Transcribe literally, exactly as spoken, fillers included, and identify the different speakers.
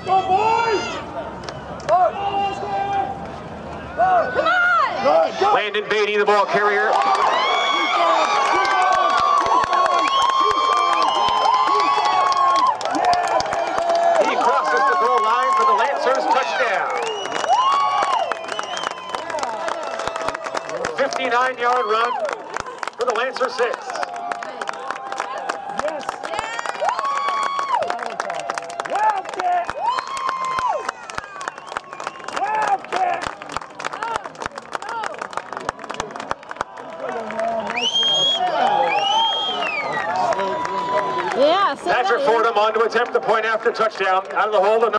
Speaker 1: Come on!
Speaker 2: Landon Beatty, the ball carrier. He crosses the goal line for the Lancers touchdown. fifty-nine yard run for the Lancer six.
Speaker 1: Yes. Wildcat. Wildcat.
Speaker 3: Yeah,
Speaker 2: Patrick Fordham on to attempt the point after touchdown out of the hole.